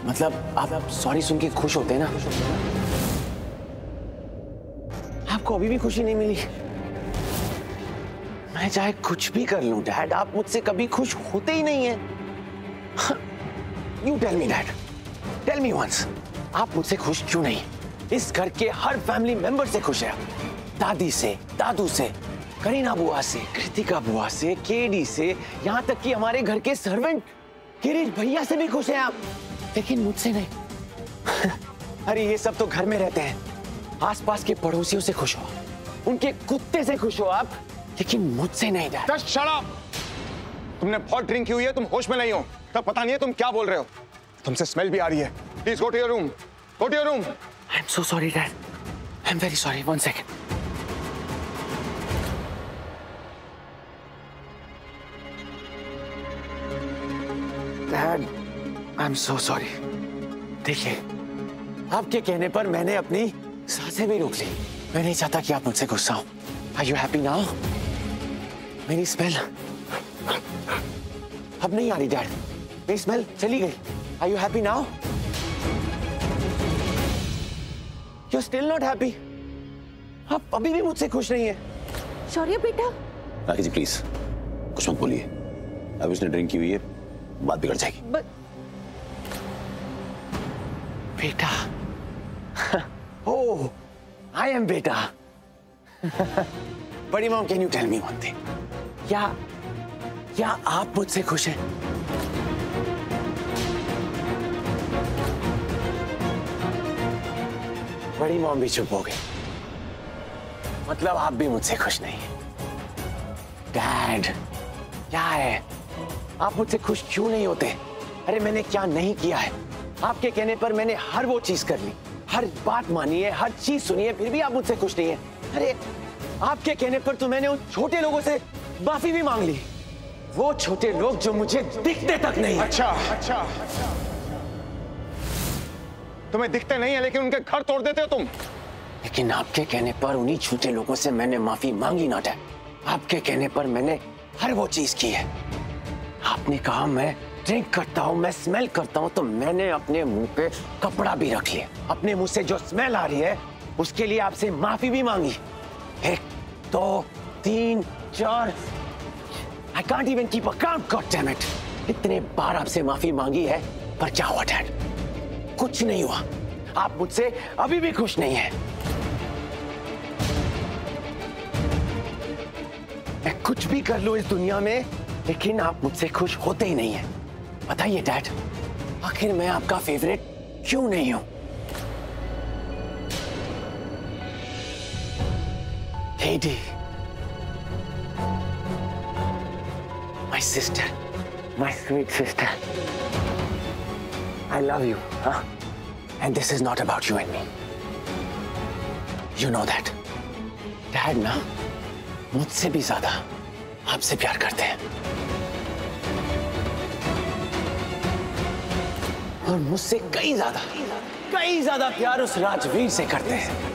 मतलब आप सॉरी सुन के खुश होते हैं ना? आपको अभी भी खुशी नहीं मिली? मैं चाहे कुछ भी कर लूं डैड, आप मुझसे कभी खुश होते ही नहीं है। You tell me dad, tell me once, आप मुझसे खुश क्यों नहीं? इस घर के हर फैमिली मेंबर से खुश है आप। दादी से, दादू से, करीना बुआ से, कृतिका बुआ से, केडी से, यहाँ तक कि हमारे घर के सर्वेंट गिरीश भैया से भी खुश हैं आप, लेकिन मुझसे नहीं। अरे ये सब तो घर में रहते हैं, आसपास के पड़ोसियों से खुश हो, उनके कुत्ते से खुश हो आप, लेकिन मुझसे नहीं डैड। Just shut up! तुमने बहुत ड्रिंक की हुई है, तुम होश में नहीं हो, तब पता नहीं है तुम क्या बोल रहे हो। तुमसे स्मेल भी आ रही है। Please go to your room, go to your room. I am so sorry dad, I am very sorry. One second. Dad I am so sorry. देखिए, आपके कहने पर मैंने अपनी सांसें भी रोक ली। मैं नहीं चाहता कि आप मुझसे गुस्सा हो। Are you happy now? मेरी स्मेल अब नहीं आ रही डैड, मेरी स्मेल चली गई। Are you happy now? You still not happy? आप अभी भी मुझसे खुश नहीं है। शौर्य बेटा। राखी जी प्लीज कुछ मत बोलिए, अब इसने ड्रिंक की हुई है, बात बिगड़ जाएगी। बेटा। ओह, आई एम बेटा। बड़ी mom, can you tell me one thing? क्या आप मुझसे खुश हैं? बड़ी मॉम भी चुप हो गई। मतलब आप भी मुझसे खुश नहीं हैं। डैड, क्या है? आप मुझसे खुश क्यों नहीं होते? अरे मैंने क्या नहीं किया है? आपके कहने पर मैंने हर वो चीज कर ली, हर बात मानी है, हर चीज सुनी है, फिर भी आप मुझसे खुश नहीं है। अरे आपके कहने पर तो मैंने उन छोटे लोगों से माफी भी मांग ली, वो छोटे लोग जो मुझे दिखते तक नहीं। अच्छा, तुम्हें दिखते नहीं है लेकिन उनके घर तोड़ देते हो तुम। लेकिन आपके कहने पर उन्हीं छोटे लोगों से मैंने माफी मांगी ना डैड। आपके कहने पर मैंने हर वो चीज की है। आपने कहा मैं ड्रिंक करता हूं, मैं स्मेल करता हूं, तो मैंने अपने मुंह पे कपड़ा भी रख लिया। अपने मुंह से जो स्मेल आ रही है उसके लिए आपसे माफी भी मांगी। 1 2 3 4, I can't even keep a count, God damn it! इतने बार आपसे माफी मांगी है, पर क्या हुआ डैड? कुछ नहीं हुआ। आप मुझसे अभी भी खुश नहीं हैं। मैं कुछ भी कर लूं इस दुनिया में, लेकिन आप मुझसे खुश होते ही नहीं हैं। बताइए डैड, आखिर मैं आपका फेवरेट क्यों नहीं हूं? Lady, my sister, my sweet sister, I love you, huh? And this is not about you and me. You know that. Dad ना मुझसे भी ज्यादा आपसे प्यार करते हैं, और मुझसे कई ज्यादा प्यार उस राजवीर से करते हैं।